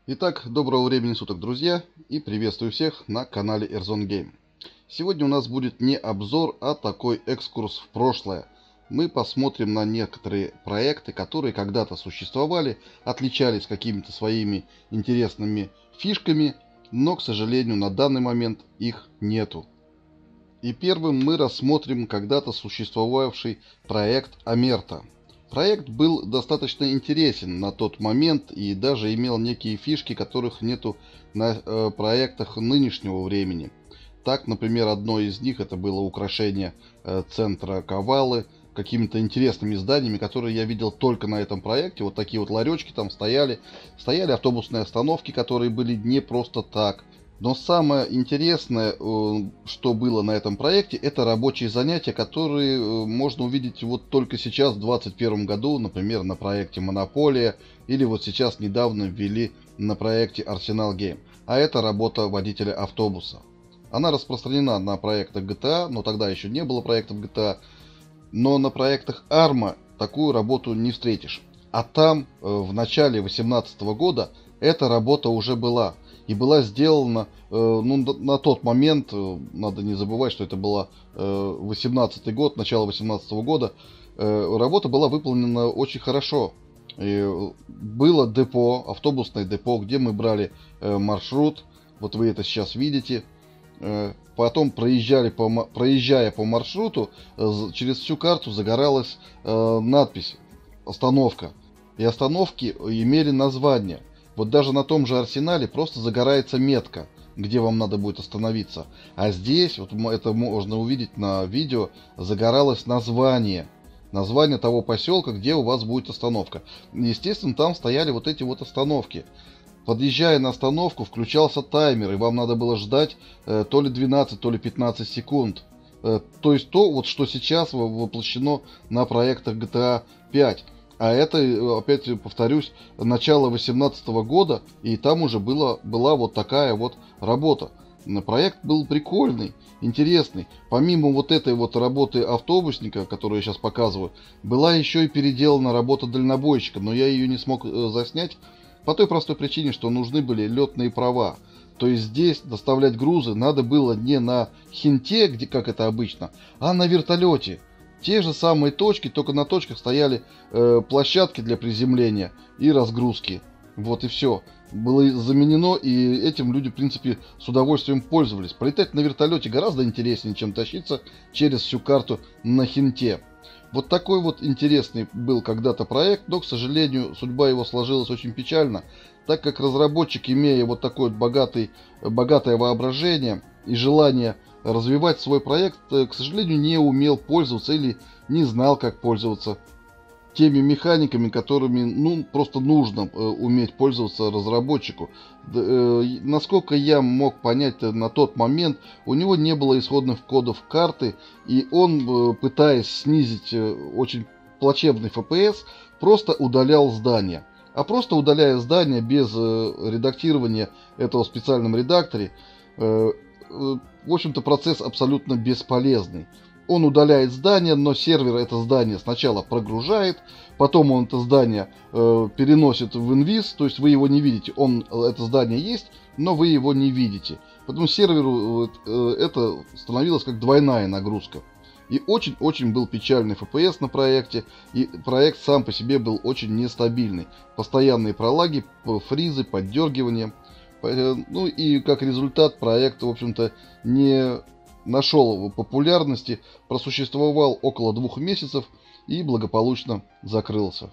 Итак, доброго времени суток, друзья, и приветствую всех на канале Airzone Game. Сегодня у нас будет не обзор, а такой экскурс в прошлое. Мы посмотрим на некоторые проекты, которые когда-то существовали, отличались какими-то своими интересными фишками, но, к сожалению, на данный момент их нету. И первым мы рассмотрим когда-то существовавший проект Амерта. Проект был достаточно интересен на тот момент и даже имел некие фишки, которых нету на проектах нынешнего времени. Так, например, одно из них это было украшение центра Кавалы какими-то интересными зданиями, которые я видел только на этом проекте. Вот такие вот ларечки там стояли. Стояли автобусные остановки, которые были не просто так. Но самое интересное, что было на этом проекте, это рабочие занятия, которые можно увидеть вот только сейчас, в 2021 году, например, на проекте «Монополия», или вот сейчас недавно ввели на проекте «Арсенал Гейм». А это работа водителя автобуса. Она распространена на проектах GTA, но тогда еще не было проектов GTA. Но на проектах ARMA такую работу не встретишь. А там, в начале 2018 года, эта работа уже была. И была сделана, на тот момент, надо не забывать, что это было 18 год, начало 18 года, работа была выполнена очень хорошо. И было депо, автобусное депо, где мы брали маршрут, вот вы это сейчас видите. Потом проезжая по маршруту, через всю карту загоралась надпись «Остановка». И остановки имели название. Вот даже на том же Арсенале просто загорается метка, где вам надо будет остановиться. А здесь, вот это можно увидеть на видео, загоралось название. Название того поселка, где у вас будет остановка. Естественно, там стояли вот эти вот остановки. Подъезжая на остановку, включался таймер, и вам надо было ждать то ли 12, то ли 15 секунд. То есть то, вот, что сейчас воплощено на проектах GTA 5. А это, опять повторюсь, начало 2018 года, и там уже была вот такая вот работа. Проект был прикольный, интересный. Помимо вот этой вот работы автобусника, которую я сейчас показываю, была еще и переделана работа дальнобойщика, но я ее не смог заснять по той простой причине, что нужны были летные права. То есть здесь доставлять грузы надо было не на хинте, где, как это обычно, а на вертолете. Те же самые точки, только на точках стояли площадки для приземления и разгрузки. Вот и все. Было заменено, и этим люди, в принципе, с удовольствием пользовались. Полетать на вертолете гораздо интереснее, чем тащиться через всю карту на хинте. Вот такой вот интересный был когда-то проект, но, к сожалению, судьба его сложилась очень печально, так как разработчик, имея вот такое богатое воображение и желание развивать свой проект, к сожалению, не умел пользоваться или не знал, как пользоваться теми механиками, которыми просто нужно уметь пользоваться разработчику. Насколько я мог понять на тот момент, у него не было исходных кодов карты, и он, пытаясь снизить очень плачевный FPS, просто удалял здания. А просто удаляя здание без редактирования этого в специальном редакторе, в общем-то, процесс абсолютно бесполезный. Он удаляет здание, но сервер это здание сначала прогружает, потом он это здание переносит в инвиз, то есть вы его не видите. Это здание есть, но вы его не видите. Поэтому серверу это становилось как двойная нагрузка. И очень-очень был печальный FPS на проекте, и проект сам по себе был очень нестабильный. Постоянные пролаги, фризы, поддергивания. Ну и как результат проект, в общем-то, не нашел популярности, просуществовал около 2 месяцев и благополучно закрылся.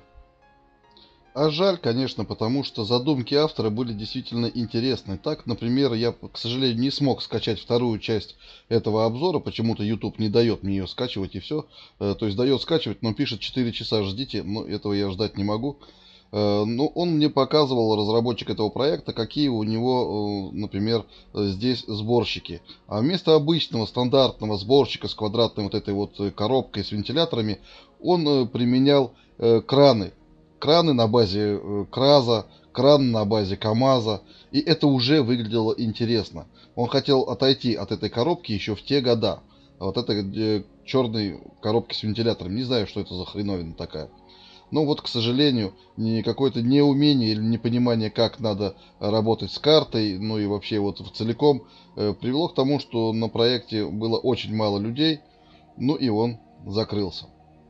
А жаль, конечно, потому что задумки автора были действительно интересны. Так, например, я, к сожалению, не смог скачать вторую часть этого обзора. Почему-то YouTube не дает мне ее скачивать и все. То есть дает скачивать, но пишет 4 часа ждите. Но этого я ждать не могу. Ну, он мне показывал, разработчик этого проекта, какие у него, например, здесь сборщики. А вместо обычного стандартного сборщика с квадратной вот этой вот коробкой с вентиляторами, он применял краны. Краны на базе КРАЗа, кран на базе КАМАЗа. И это уже выглядело интересно. Он хотел отойти от этой коробки еще в те года. Вот этой черной коробки с вентилятором. Не знаю, что это за хреновина такая. Но вот, к сожалению, какое-то неумение или непонимание, как надо работать с картой, ну и вообще вот в целиком, привело к тому, что на проекте было очень мало людей, ну и он закрылся.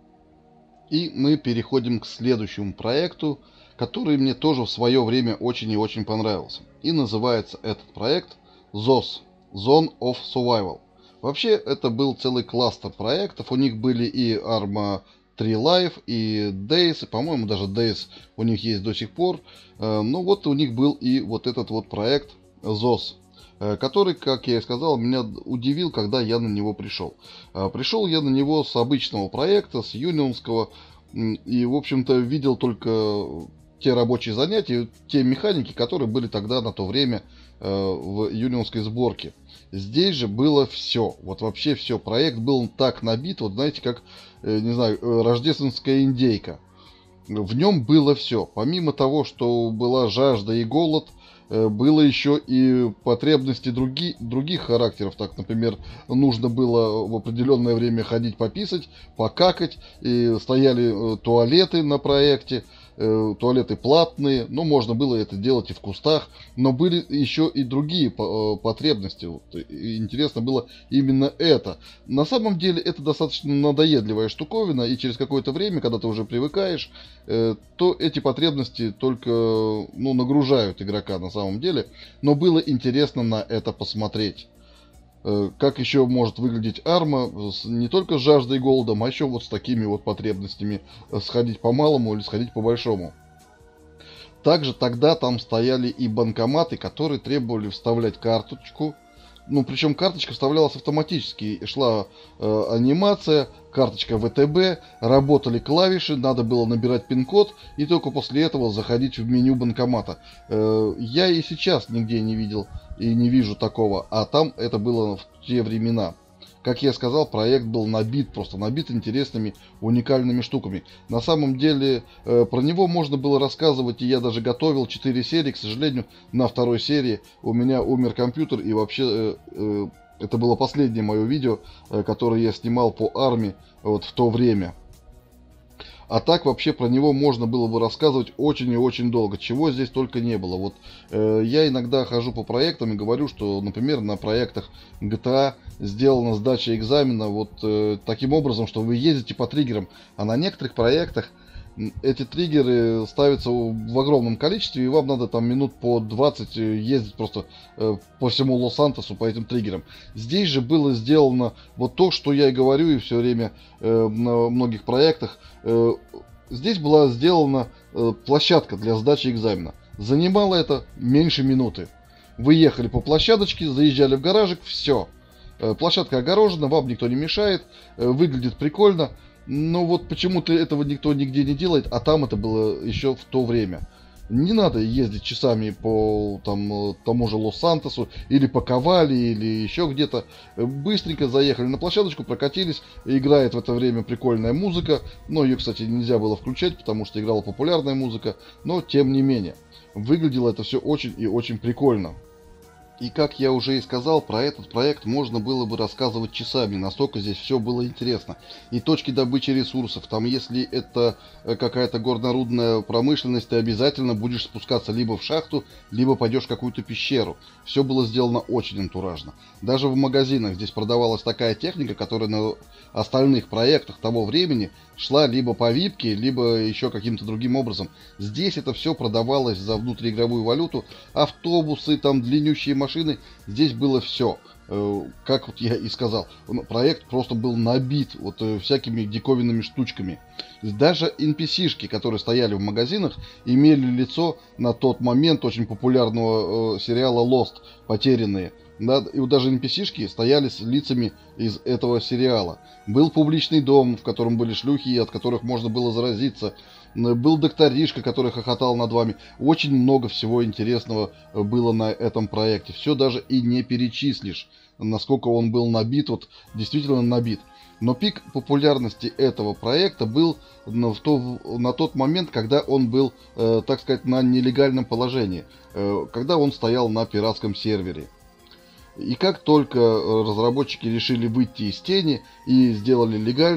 И мы переходим к следующему проекту, который мне тоже в свое время очень и очень понравился. И называется этот проект ZOS, Zone of Survival. Вообще, это был целый кластер проектов. У них были и Arma 3 Live, и Days, и, по-моему, даже Days у них есть до сих пор. Но вот у них был и вот этот вот проект ZOS, который, как я и сказал, меня удивил, когда я на него пришел. Пришел я на него с обычного проекта, с юнионского, и, в общем-то, видел только те рабочие занятия, те механики, которые были тогда на то время в юнионской сборке. Здесь же было все, вот вообще все. Проект был так набит, вот знаете, как, не знаю, рождественская индейка. В нем было все. Помимо того, что была жажда и голод, было еще и потребности других характеров. Так, например, нужно было в определенное время ходить пописать, покакать, и стояли туалеты на проекте, туалеты платные, но можно было это делать и в кустах, но были еще и другие потребности. Вот, и интересно было именно это. На самом деле это достаточно надоедливая штуковина, и через какое-то время, когда ты уже привыкаешь, то эти потребности только нагружают игрока на самом деле, но было интересно на это посмотреть. Как еще может выглядеть арма не только с жаждой и голодом, а еще вот с такими вот потребностями сходить по малому или сходить по большому. Также тогда там стояли и банкоматы, которые требовали вставлять карточку. Ну, причем карточка вставлялась автоматически. Шла анимация, карточка ВТБ, работали клавиши, надо было набирать пин-код и только после этого заходить в меню банкомата. Я и сейчас нигде не видел и не вижу такого, а там это было в те времена. Как я сказал, проект был набит, просто набит интересными, уникальными штуками. На самом деле, про него можно было рассказывать, и я даже готовил 4 серии. К сожалению, на второй серии у меня умер компьютер, и вообще это было последнее мое видео, которое я снимал по армии вот в то время. А так вообще про него можно было бы рассказывать очень и очень долго, чего здесь только не было. Вот я иногда хожу по проектам и говорю, что, например, на проектах GTA сделана сдача экзамена вот таким образом, что вы ездите по триггерам, а на некоторых проектах эти триггеры ставятся в огромном количестве, и вам надо там минут по 20 ездить просто по всему Лос-Сантосу по этим триггерам. Здесь же было сделано вот то, что я и говорю и все время на многих проектах. Здесь была сделана площадка для сдачи экзамена. Занимало это меньше минуты. Вы ехали по площадочке, заезжали в гаражик, все. Площадка огорожена, вам никто не мешает, выглядит прикольно. Но вот почему-то этого никто нигде не делает, а там это было еще в то время. Не надо ездить часами по тому же Лос-Сантосу, или по Ковали, или еще где-то. Быстренько заехали на площадочку, прокатились, играет в это время прикольная музыка. Но ее, кстати, нельзя было включать, потому что играла популярная музыка. Но, тем не менее, выглядело это все очень и очень прикольно. И как я уже и сказал, про этот проект можно было бы рассказывать часами, настолько здесь все было интересно. И точки добычи ресурсов, там если это какая-то горнорудная промышленность, ты обязательно будешь спускаться либо в шахту, либо пойдешь в какую-то пещеру. Все было сделано очень антуражно. Даже в магазинах здесь продавалась такая техника, которая на остальных проектах того времени шла либо по випке, либо еще каким-то другим образом. Здесь это все продавалось за внутриигровую валюту, автобусы, там длиннющие машины, здесь было все. Как вот я и сказал, проект просто был набит вот всякими диковинными штучками. Даже NPC-шки, которые стояли в магазинах, имели лицо на тот момент очень популярного сериала Lost, «Потерянные». Да, и вот даже NPC-шки стояли с лицами из этого сериала. Был публичный дом, в котором были шлюхи, от которых можно было заразиться. Был докторишка, который хохотал над вами. Очень много всего интересного было на этом проекте. Все даже и не перечислишь, насколько он был набит, вот действительно набит. Но пик популярности этого проекта был на тот момент, когда он был, так сказать, на нелегальном положении. Когда он стоял на пиратском сервере. И как только разработчики решили выйти из тени и сделали легальный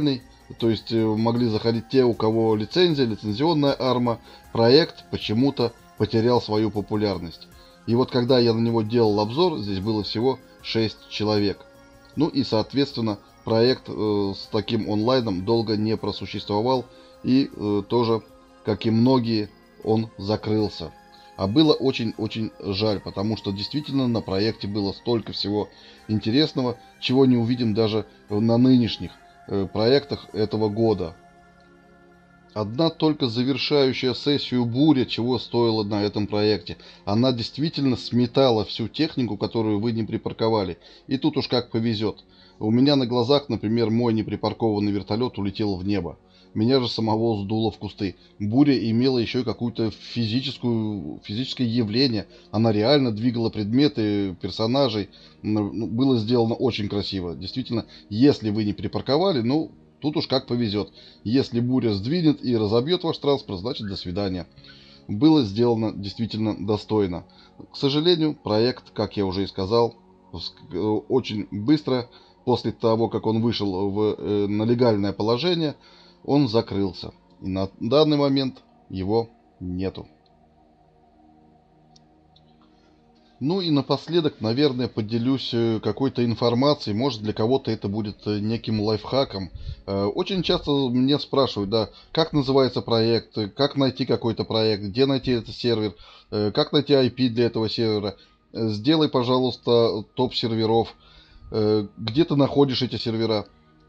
То есть могли заходить те, у кого лицензия, лицензионная арма. Проект почему-то потерял свою популярность. И вот когда я на него делал обзор, здесь было всего 6 человек. Ну и соответственно проект с таким онлайном долго не просуществовал. И тоже, как и многие, он закрылся. А было очень-очень жаль, потому что действительно на проекте было столько всего интересного, чего не увидим даже на нынешних проектах этого года. Одна только завершающая сессию буря чего стоила на этом проекте. Она действительно сметала всю технику, которую вы не припарковали. И тут уж как повезет. У меня на глазах, например, мой неприпаркованный вертолет улетел в небо. Меня же самого сдуло в кусты. Буря имела еще и какое-то физическое явление. Она реально двигала предметы, персонажей. Было сделано очень красиво. Действительно, если вы не припарковали, ну, тут уж как повезет. Если буря сдвинет и разобьет ваш транспорт, значит до свидания. Было сделано действительно достойно. К сожалению, проект, как я уже и сказал, очень быстро, после того, как он вышел на легальное положение, он закрылся. И на данный момент его нету. Ну и напоследок, наверное, поделюсь какой-то информацией. Может, для кого-то это будет неким лайфхаком. Очень часто меня спрашивают, да, как называется проект, как найти какой-то проект, где найти этот сервер, как найти IP для этого сервера. Сделай, пожалуйста, топ серверов, где ты находишь эти сервера.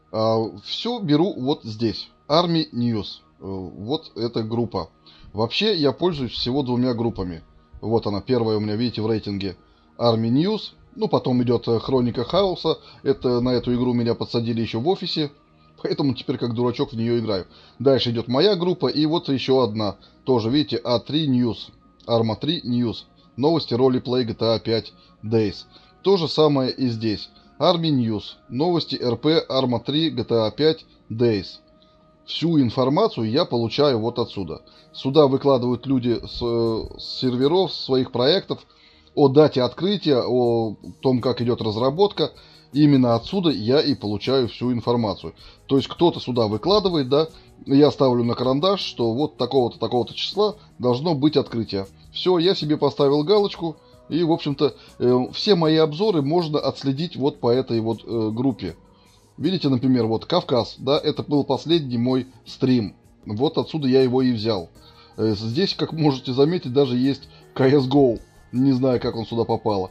Все беру вот здесь. Army News. Вот эта группа. Вообще я пользуюсь всего двумя группами. Вот она, первая у меня, видите, в рейтинге Army News. Ну, потом идет Хроника Хаоса. На эту игру меня подсадили еще в офисе. Поэтому теперь как дурачок в нее играю. Дальше идет моя группа. И вот еще одна. Тоже, видите, A3 News. Arma 3 News. Новости ролеплей GTA 5 Days. То же самое и здесь. Army News. Новости RP Arma 3 GTA 5 Days. Всю информацию я получаю вот отсюда. Сюда выкладывают люди с серверов, своих проектов, о дате открытия, о том, как идет разработка. Именно отсюда я и получаю всю информацию. То есть кто-то сюда выкладывает, да, я ставлю на карандаш, что вот такого-то, такого-то числа должно быть открытие. Все, я себе поставил галочку, и, в общем-то, все мои обзоры можно отследить вот по этой вот группе. Видите, например, вот Кавказ, да, это был последний мой стрим. Вот отсюда я его и взял. Здесь, как можете заметить, даже есть CSGO. Не знаю, как он сюда попало.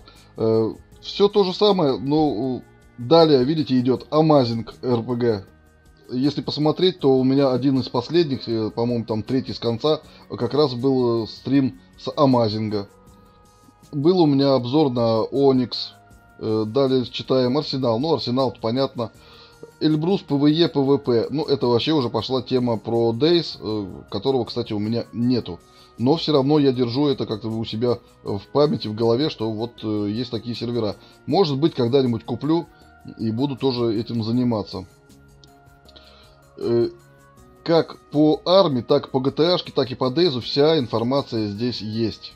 Все то же самое, но далее, видите, идет Amazing RPG. Если посмотреть, то у меня один из последних, по-моему, там третий с конца, как раз был стрим с Amazing. Был у меня обзор на Onyx. Далее читаем Арсенал. Ну, Арсенал, понятно. Эльбрус, ПВЕ, ПВП. Ну, это вообще уже пошла тема про Days, которого, кстати, у меня нету. Но все равно я держу это как-то у себя в памяти, в голове, что вот есть такие сервера. Может быть, когда-нибудь куплю и буду тоже этим заниматься. Как по армии, так по GTA-шке, так и по Days вся информация здесь есть.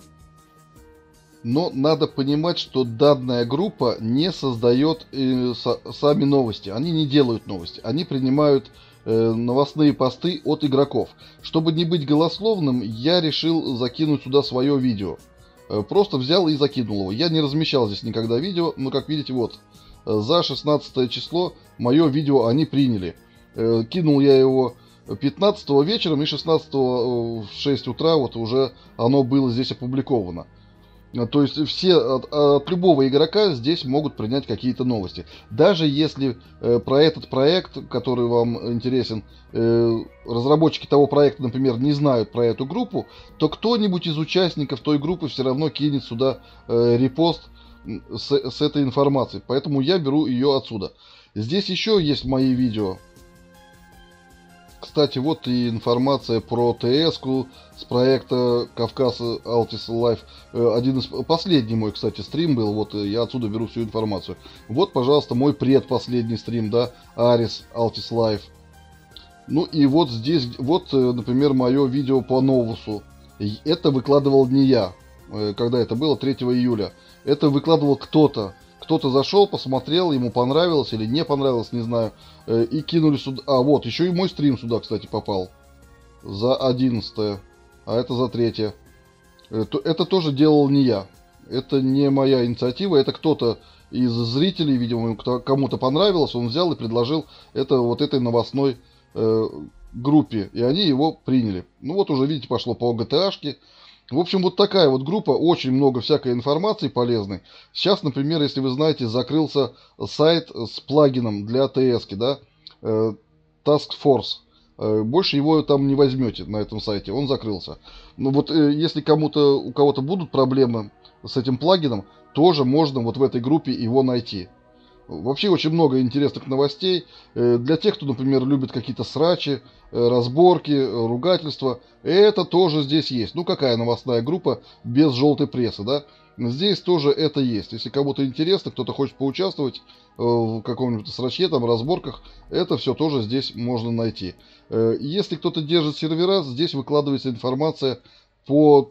Но надо понимать, что данная группа не создает сами новости. Они не делают новости. Они принимают новостные посты от игроков. Чтобы не быть голословным, я решил закинуть сюда свое видео. Просто взял и закинул его. Я не размещал здесь никогда видео, но как видите, вот. За 16 число мое видео они приняли. Кинул я его 15 вечером и 16 в 6 утра вот уже оно было здесь опубликовано. То есть все от любого игрока здесь могут принять какие-то новости. Даже если про этот проект, который вам интересен, разработчики того проекта, например, не знают про эту группу, то кто-нибудь из участников той группы все равно кинет сюда репост с этой информацией. Поэтому я беру ее отсюда. Здесь еще есть мои видео. Кстати, вот и информация про ТС-ку с проекта Кавказ Altis Life. Один из последний мой, кстати, стрим был. Вот я отсюда беру всю информацию. Вот, пожалуйста, мой предпоследний стрим, да, Aris Altis Life. Ну и вот здесь, вот, например, мое видео по Новусу. Это выкладывал не я. Когда это было? 3 июля. Это выкладывал кто-то, кто-то зашел, посмотрел, ему понравилось или не понравилось, не знаю, и кинули сюда. А, вот, еще и мой стрим сюда, кстати, попал. За 11-е, а это за 3-е. Это тоже делал не я. Это не моя инициатива, это кто-то из зрителей, видимо, кому-то понравилось, он взял и предложил это вот этой новостной группе, и они его приняли. Ну вот уже, видите, пошло по GTA-шке. В общем, вот такая вот группа, очень много всякой информации полезной. Сейчас, например, если вы знаете, закрылся сайт с плагином для TS, да, Task Force. Больше его там не возьмете на этом сайте, он закрылся. Но вот если у кого-то будут проблемы с этим плагином, тоже можно вот в этой группе его найти. Вообще очень много интересных новостей. Для тех, кто, например, любит какие-то срачи, разборки, ругательства, это тоже здесь есть. Ну, какая новостная группа без желтой прессы, да? Здесь тоже это есть. Если кому-то интересно, кто-то хочет поучаствовать в каком-нибудь сраче, там, разборках, это все тоже здесь можно найти. Если кто-то держит сервера, здесь выкладывается информация по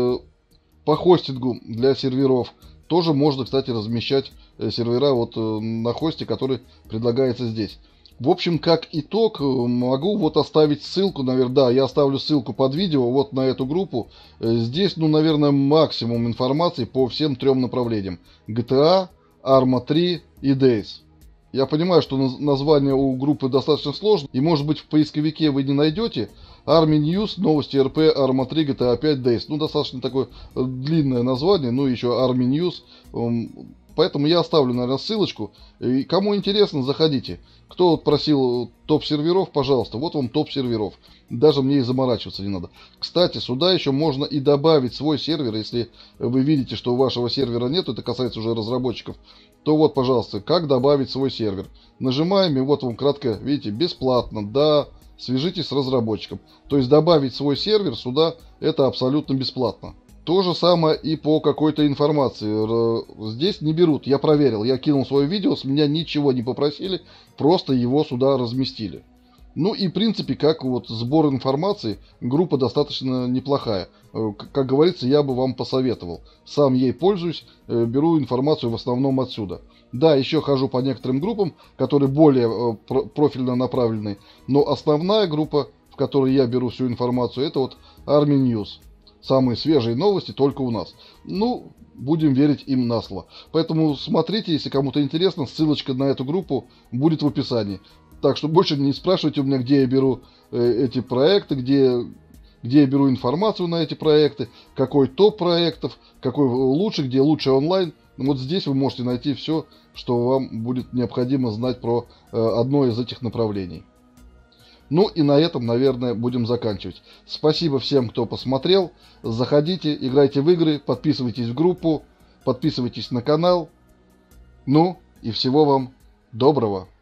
хостингу для серверов. Тоже можно, кстати, размещать сервера вот на хосте, который предлагается здесь. В общем, как итог, могу вот оставить ссылку, наверное, да, я оставлю ссылку под видео вот на эту группу. Здесь, ну, наверное, максимум информации по всем 3 направлениям. GTA, Arma 3 и Days. Я понимаю, что название у группы достаточно сложное, и, может быть, в поисковике вы не найдете. Army News, новости РП, Arma 3, GTA 5, Days. Ну, достаточно такое длинное название, ну, еще Army News. Поэтому я оставлю, наверное, ссылочку. И кому интересно, заходите. Кто просил топ-серверов, пожалуйста, вот вам топ-серверов. Даже мне и заморачиваться не надо. Кстати, сюда еще можно и добавить свой сервер, если вы видите, что у вашего сервера нет, это касается уже разработчиков, то вот, пожалуйста, как добавить свой сервер. Нажимаем, и вот вам кратко, видите, бесплатно, да, свяжитесь с разработчиком. То есть добавить свой сервер сюда, это абсолютно бесплатно. То же самое и по какой-то информации. Здесь не берут, я проверил, я кинул свое видео, с меня ничего не попросили, просто его сюда разместили. Ну и в принципе, как вот сбор информации, группа достаточно неплохая. Как говорится, я бы вам посоветовал. Сам ей пользуюсь, беру информацию в основном отсюда. Да, еще хожу по некоторым группам, которые более профильно направлены, но основная группа, в которой я беру всю информацию, это вот Army News. Самые свежие новости только у нас. Ну, будем верить им на слово. Поэтому смотрите, если кому-то интересно, ссылочка на эту группу будет в описании. Так что больше не спрашивайте у меня, где я беру эти проекты, где я беру информацию на эти проекты, какой топ проектов, какой лучше, где лучше онлайн. Вот здесь вы можете найти все, что вам будет необходимо знать про одно из этих направлений. Ну и на этом, наверное, будем заканчивать. Спасибо всем, кто посмотрел. Заходите, играйте в игры, подписывайтесь в группу, подписывайтесь на канал. Ну и всего вам доброго.